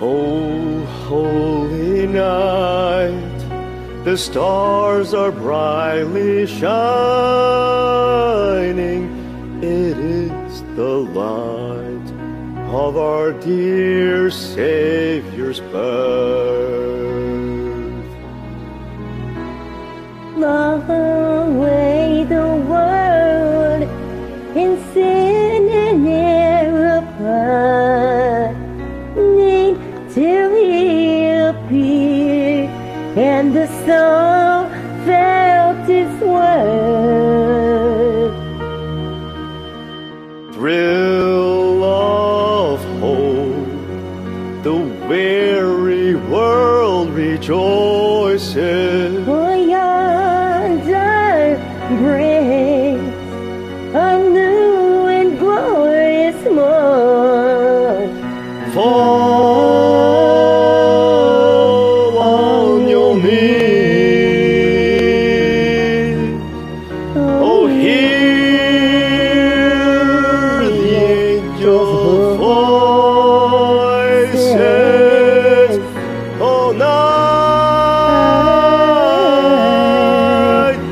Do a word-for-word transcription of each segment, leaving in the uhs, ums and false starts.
Oh, holy night, the stars are brightly shining. It is the light of our dear Savior's birth. Love away the world in sin and error burning till He appeared, and the soul felt its worth. Thrill of hope, the weary world rejoices. For yonder breaks a new and glorious morn. Fall on your knees. Oh, hear the angel voices. Oh, night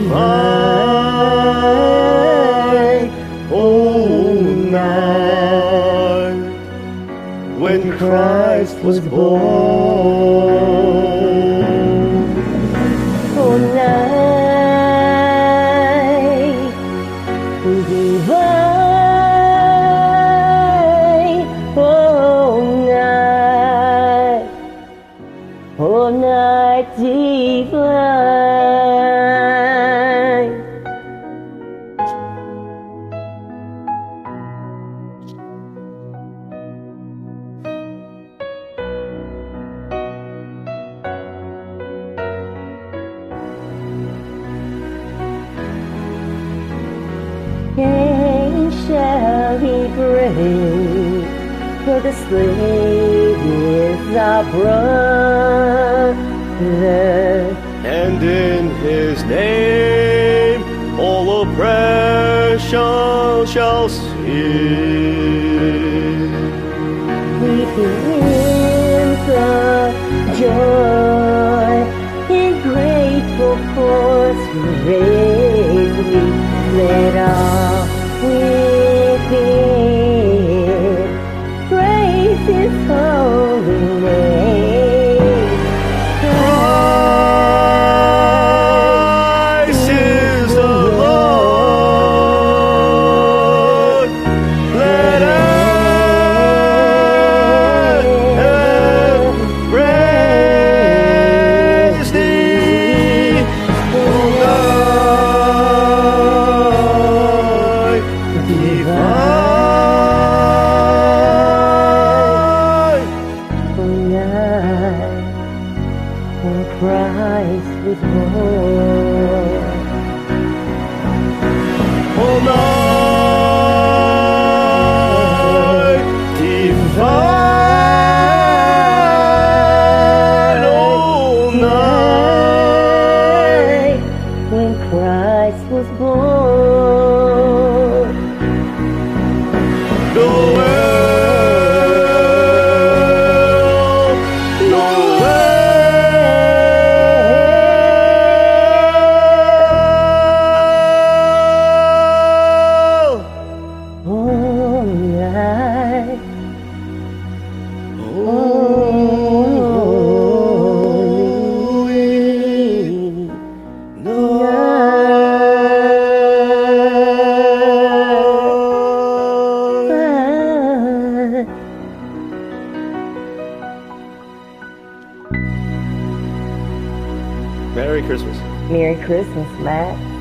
divine. Oh, night when Christ was born. Oh, night divine. Oh, night. Oh, night divine. Gain shall He bring, for the slave is our brother. And in His name all oppression shall cease. With hymns of joy in grateful chords we raise, we let all within praise His holy name. Christ is the Lord. Let earth praise Thee. O night divine. Oh, night when Christ was born. Oh, night divine. Oh, night Night when Christ was born. the world, the world. Oh, night. Holy night. Merry Christmas. Merry Christmas, Matt.